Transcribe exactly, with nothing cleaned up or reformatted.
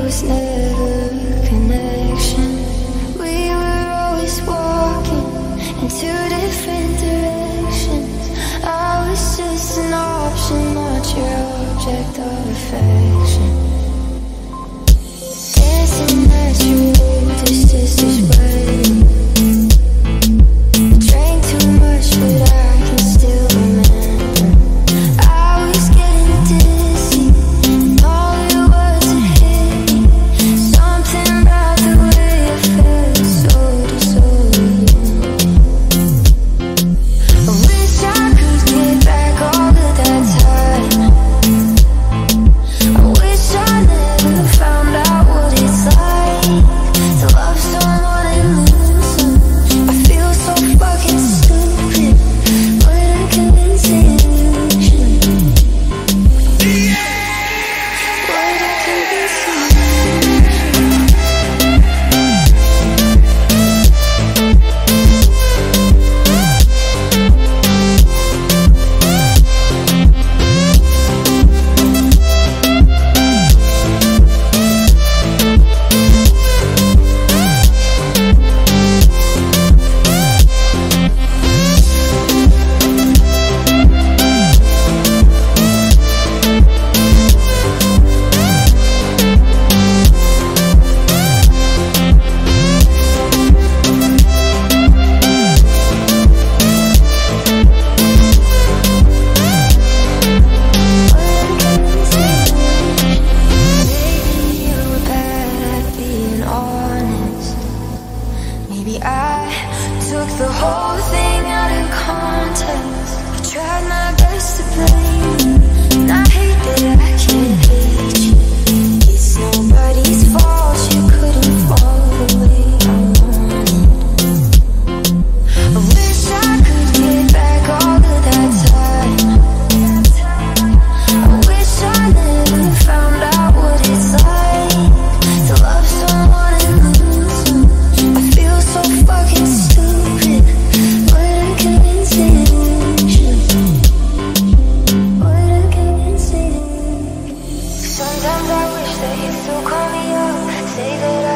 was never a connection. We were always walking in two different directions. I was just an option, not your object of affection. Dancing at your oldest sister's wedding. Drank too much, but I can still remember. I was getting dizzy, and all it was a hit me. Something about the way I felt so dissolving. I wish I could get back all of that time. I wish I never found out what it's like to love someone and lose them. I feel so fucking stupid, but I convince the illusion. But I convince the sometimes I wish that you still call me up, say that